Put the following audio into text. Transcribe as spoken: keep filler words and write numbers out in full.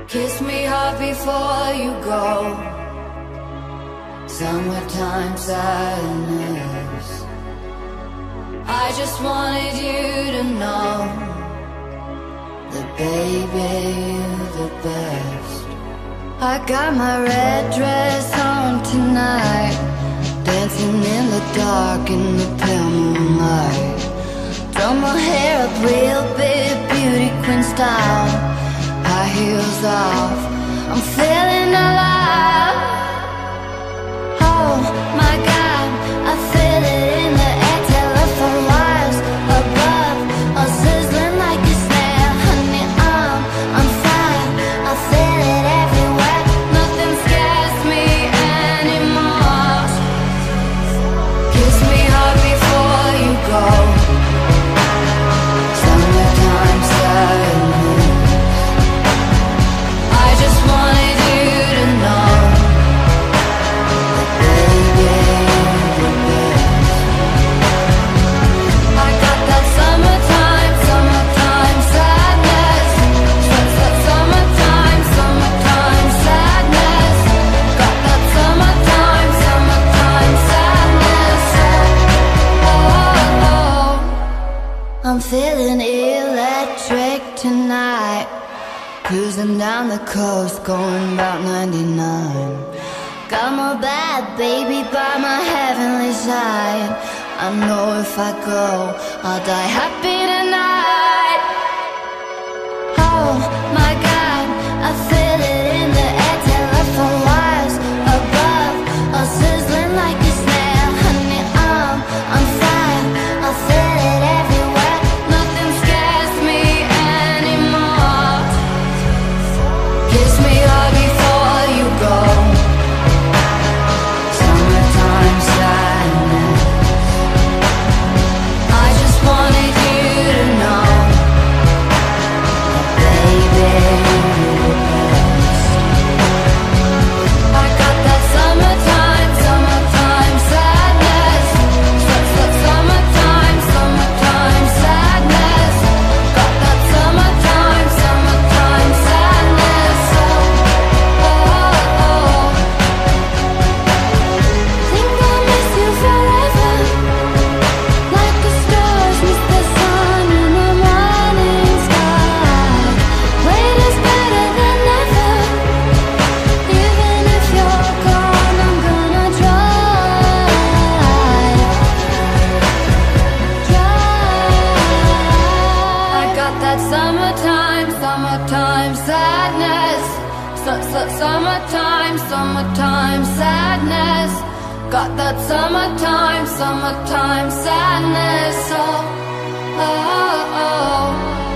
Kiss me hard before you go. Summertime sadness. I just wanted you to know that baby, you're the best. I got my red dress on tonight, dancing in the dark in the pale moonlight. Done my hair up real big, beauty queen style, high heels off, I'm feeling alive. Oh my God, I feel it in the air, telephone wires above, all sizzling like a snare. Honey, I'm on fire, I feel it everywhere. Nothing scares me anymore. Kiss me hard before you go. Summertime sadness. I just wanted you to know that baby, you're the best. I got that summertime, summertime sadness. Su- su- Summertime, summertime sadness. Got that summertime, summertime sadness. Oh, oh, oh. I'm feeling electric tonight, cruising down the coast, going about ninety-nine. Got my bad baby by my heavenly side. I know if I go, I'll die happy tonight. Oh my God, I feel it in the air, telephone wires above, all sizzling like a snare. Honey, I'm on fire, I feel it everywhere. Nothing scares me anymore. Kiss me hard before you go. Summertime sadness. I just wanted you to know that baby, you're the best. I got that summertime, summertime sadness. Su- su- Summertime, summertime sadness. Got that summertime, summertime sadness. Oh, oh, oh. Think I'll miss you forever, like the stars miss the sun in the morning sky. Wait is better than never. Even if you're gone, I'm gonna try, try. I got that summertime, summertime sadness. Su- su- Summertime, summertime sadness. Got that summertime, summertime sadness. Oh, oh, oh.